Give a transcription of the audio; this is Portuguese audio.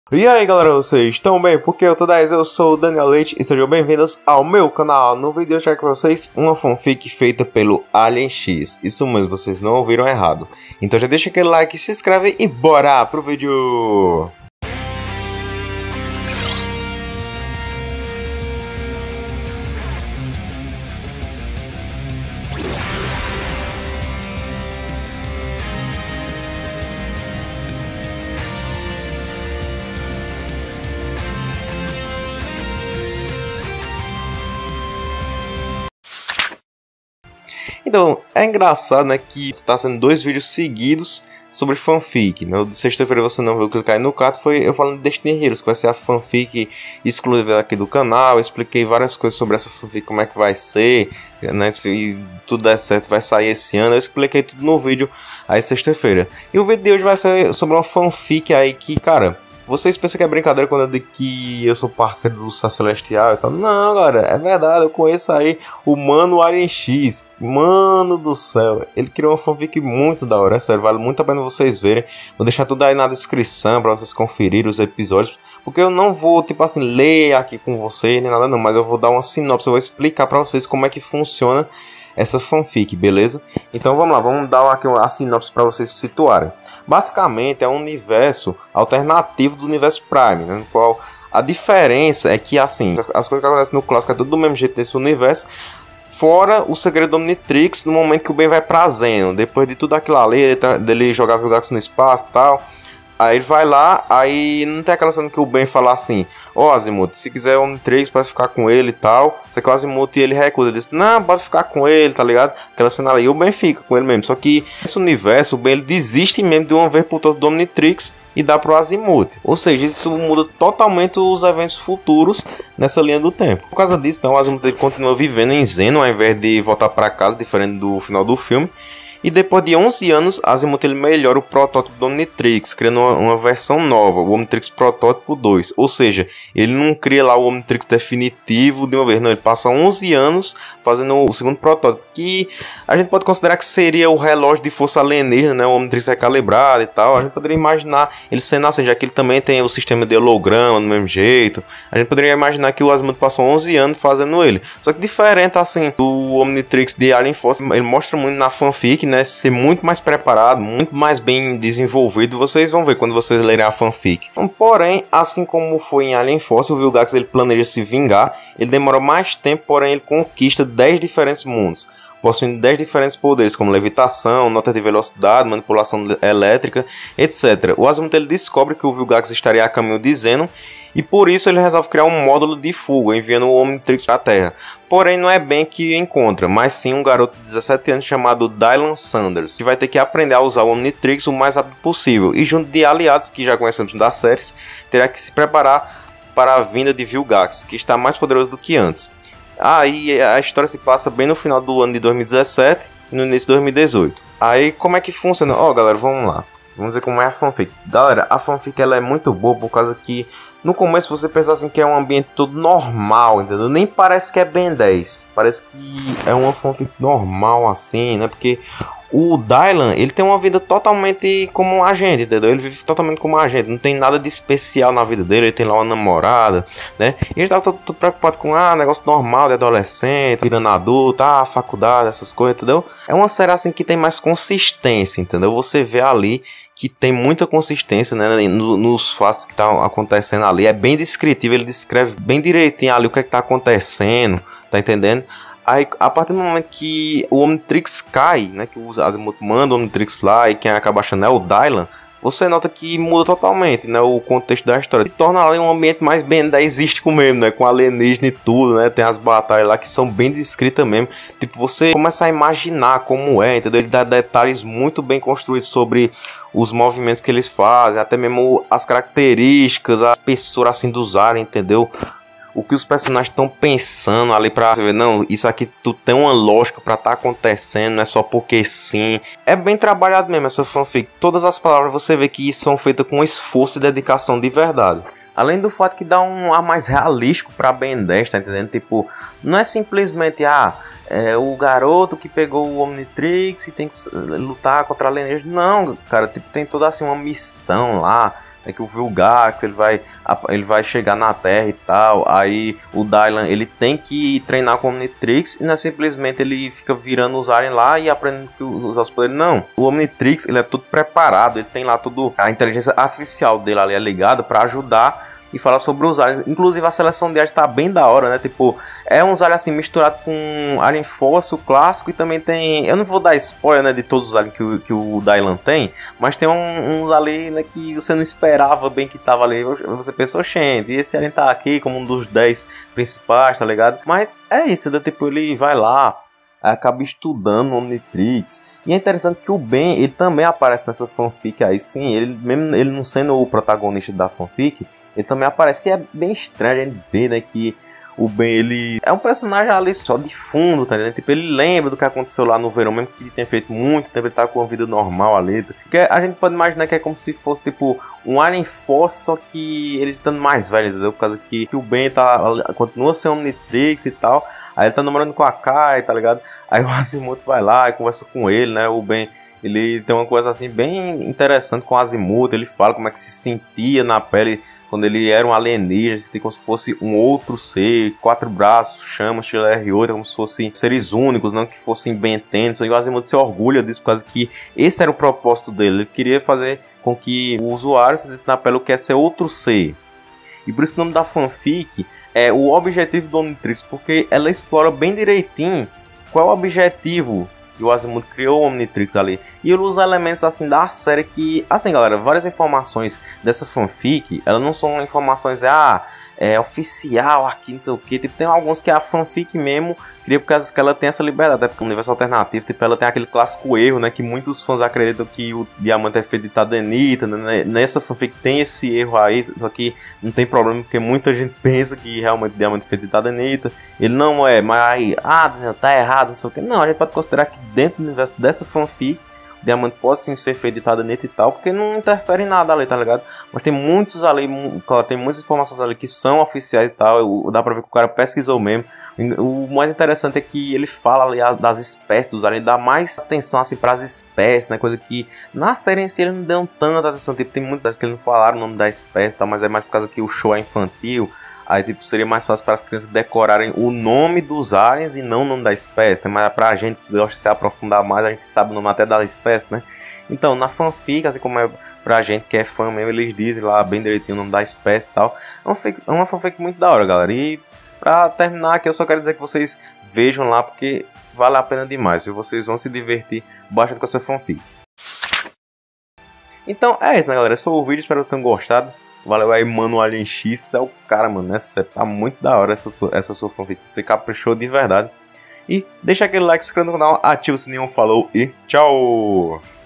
E aí galera, vocês estão bem? Porque eu tô 10, eu sou o Daniel Leite e sejam bem-vindos ao meu canal. No vídeo eu trago pra vocês uma fanfic feita pelo Alien X. Isso mesmo, vocês não ouviram errado. Então já deixa aquele like, se inscreve e bora pro vídeo! Então, é engraçado, né, que está sendo 2 vídeos seguidos sobre fanfic, né? O de sexta-feira você não viu clicar aí no card, foi eu falando de Destiny Heroes, que vai ser a fanfic exclusiva aqui do canal. Eu expliquei várias coisas sobre essa fanfic, como é que vai ser, né, se tudo der certo vai sair esse ano. Eu expliquei tudo no vídeo aí sexta-feira. E o vídeo de hoje vai ser sobre uma fanfic aí que, cara... Vocês pensam que é brincadeira quando eu digo que eu sou parceiro do Celestial e tal? Não, galera, é verdade, eu conheço aí o Mano Alien X. Mano do céu, ele criou uma fanfic muito da hora, é sério, vale muito a pena vocês verem. Vou deixar tudo aí na descrição pra vocês conferirem os episódios. Porque eu não vou, tipo assim, ler aqui com vocês, nem nada não, mas eu vou dar uma sinopse, eu vou explicar pra vocês como é que funciona essa fanfic, beleza? Então vamos lá, vamos dar aqui a sinopse para vocês se situarem. Basicamente é um universo alternativo do universo Prime, né, no qual a diferença é que, assim, as coisas que acontecem no clássico é tudo do mesmo jeito nesse universo, fora o segredo do Omnitrix, no momento que o Ben vai pra Zeno, depois de tudo aquilo ali, dele jogar Vilgax no espaço e tal. Aí ele vai lá, aí não tem aquela cena que o Ben fala assim: ó, Azimuth, se quiser o Omnitrix, pode ficar com ele e tal. Só que o Azimuth ele recusa, ele diz: não, pode ficar com ele, tá ligado? Aquela cena ali, o Ben fica com ele mesmo. Só que nesse universo, o Ben ele desiste mesmo de uma vez por todas do Omnitrix e dá pro Azimuth. Ou seja, isso muda totalmente os eventos futuros nessa linha do tempo. Por causa disso, então, o Azimuth ele continua vivendo em Zeno ao invés de voltar para casa, diferente do final do filme. E depois de 11 anos, Azimuth ele melhora o protótipo do Omnitrix, criando uma versão nova, o Omnitrix Protótipo 2. Ou seja, ele não cria lá o Omnitrix definitivo de uma vez, não. Ele passa 11 anos fazendo o segundo protótipo, que a gente pode considerar que seria o relógio de força alienígena, né? O Omnitrix recalibrado e tal. A gente poderia imaginar ele sendo assim, já que ele também tem o sistema de holograma do mesmo jeito. A gente poderia imaginar que o Azimuth passou 11 anos fazendo ele. Só que diferente, assim, do Omnitrix de Alien Force, ele mostra muito na fanfic, né, ser muito mais preparado, muito mais bem desenvolvido. Vocês vão ver quando vocês lerem a fanfic. Porém, assim como foi em Alien Force, o Vilgax ele planeja se vingar. Ele demora mais tempo, porém ele conquista 10 diferentes mundos, possuindo 10 diferentes poderes, como levitação, nota de velocidade, manipulação elétrica, etc. O Azimuth ele descobre que o Vilgax estaria a caminho de Zeno, e por isso ele resolve criar um módulo de fuga, enviando o Omnitrix para a Terra. Porém, não é Ben que encontra, mas sim um garoto de 17 anos chamado Dylan Sanders, que vai ter que aprender a usar o Omnitrix o mais rápido possível, e junto de aliados que já conhecemos das séries, terá que se preparar para a vinda de Vilgax, que está mais poderoso do que antes. Aí a história se passa bem no final do ano de 2017 e no início de 2018. Aí como é que funciona? Ó, galera, vamos lá. Vamos ver como é a fanfic. Galera, a fanfic ela é muito boa por causa que no começo você pensa assim que é um ambiente todo normal, entendeu? Nem parece que é Ben 10. Parece que é uma fanfic normal assim, né? Porque o Dylan, ele tem uma vida totalmente como um agente, entendeu? Ele vive totalmente como um agente, não tem nada de especial na vida dele. Ele tem lá uma namorada, né? E ele tá todo preocupado com, negócio normal de adolescente, virando adulto, faculdade, essas coisas, entendeu? É uma série assim que tem mais consistência, entendeu? Você vê ali que tem muita consistência, né, nos fatos que tá acontecendo ali. É bem descritivo, ele descreve bem direitinho ali o que é que tá acontecendo, tá entendendo? Aí, a partir do momento que o Omnitrix cai, né, que o Azimuth manda o Omnitrix lá e quem acaba achando é o Dylan, você nota que muda totalmente, né, o contexto da história. Se torna ali um ambiente mais bem daísístico mesmo, né, com alienígena e tudo, né, tem as batalhas lá que são bem descritas mesmo. Tipo, você começa a imaginar como é, entendeu? Ele dá detalhes muito bem construídos sobre os movimentos que eles fazem, até mesmo as características, a espessura assim dos aliens, entendeu? O que os personagens estão pensando ali pra você ver, não, isso aqui tu tem uma lógica pra tá acontecendo, não é só porque sim. É bem trabalhado mesmo essa fanfic. Todas as palavras você vê que são feitas com esforço e dedicação de verdade. Além do fato que dá um ar mais realístico pra Ben 10, tá entendendo? Tipo, não é simplesmente, o garoto que pegou o Omnitrix e tem que lutar contra alienígenas. Não, cara, tipo, tem toda assim uma missão lá. é que o Vilgax, ele vai chegar na Terra e tal, aí o Dylan, ele tem que treinar com o Omnitrix, e não é simplesmente ele fica virando os aliens lá e aprendendo que usar os poderes, não. O Omnitrix, ele é tudo preparado, ele tem lá tudo, a inteligência artificial dele ali é ligada pra ajudar e falar sobre os aliens. Inclusive a seleção de aliens tá bem da hora, né? Tipo, é uns aliens assim misturado com alien fóssil clássico, e também tem, eu não vou dar spoiler, né, de todos os aliens que o Dylan tem, mas tem uns ali, né, que você não esperava bem que tava ali. Você pensou, gente, e esse alien tá aqui como um dos 10 principais, tá ligado? Mas é isso, entendeu? Tipo, ele vai lá, acaba estudando o Omnitrix. E é interessante que o Ben, ele também aparece nessa fanfic aí, sim. Ele, mesmo ele não sendo o protagonista da fanfic, ele também aparece. E é bem estranho a gente ver, né, que o Ben, ele é um personagem ali só de fundo, tá ligado? Tipo, ele lembra do que aconteceu lá no verão, mesmo que ele tenha feito muito tempo, ele tá com uma vida normal ali. Porque a gente pode imaginar que é como se fosse, tipo, um alien fóssil, só que ele estando mais velho, entendeu? Por causa que o Ben continua sendo Omnitrix e tal. Aí ele tá namorando com a Kai, tá ligado? Aí o Azimuth vai lá e conversa com ele, né? O Ben, ele tem uma coisa assim bem interessante com o Azimuth. Ele fala como é que se sentia na pele quando ele era um alienígena, como se fosse um outro ser, 4 braços, chamas, estilo R8, como se fossem seres únicos, não que fossem Ben 10. E o Azimuth se orgulha disso, por causa que esse era o propósito dele. Ele queria fazer com que o usuário se desse na pele o que é ser outro ser. E por isso que o nome da fanfic é o objetivo do Omnitrix, porque ela explora bem direitinho qual é o objetivo que o Azimuth criou o Omnitrix ali. E ele usa elementos assim da série que, assim galera, várias informações dessa fanfic, elas não são informações oficial aqui, não sei o que. Tipo, tem alguns que a fanfic mesmo cria por causa que ela tem essa liberdade, porque o universo alternativo, tipo, ela tem aquele clássico erro, né, que muitos fãs acreditam que o diamante é feito de Tadenita, né? Nessa fanfic tem esse erro aí, só que não tem problema, porque muita gente pensa que realmente o diamante é feito de Tadenita. Ele não é, mas aí, Daniel, tá errado, não sei o que. Não, a gente pode considerar que dentro do universo dessa fanfic, o diamante pode sim ser feito de Tadenita e tal, porque não interfere em nada ali, tá ligado? Mas tem muitos ali, claro, tem muitas informações ali que são oficiais e tal, dá pra ver que o cara pesquisou mesmo. O mais interessante é que ele fala ali das espécies dos aliens, dá mais atenção assim pras espécies, né? Coisa que na série em si eles não dão tanta atenção. Tipo, tem muitas vezes que eles não falaram o nome da espécie e tal, mas é mais por causa que o show é infantil. Aí tipo, seria mais fácil para as crianças decorarem o nome dos aliens e não o nome da espécie, né? Mas pra gente que gosta de se aprofundar mais, a gente sabe o nome até da espécie, né? Então, na fanfic, assim como é pra gente que é fã mesmo, eles dizem lá bem direitinho o nome da espécie e tal. É uma fanfic muito da hora, galera. E pra terminar aqui, eu só quero dizer que vocês vejam lá, porque vale a pena demais, viu? Vocês vão se divertir bastante com essa fanfic. Então é isso, né, galera? Esse foi o vídeo, espero que tenham gostado. Valeu aí, mano, Alien X, é o cara, mano, né? Você tá muito da hora essa sua fanfic, você caprichou de verdade. E deixa aquele like, se inscreva no canal, ativa o sininho, falou e tchau!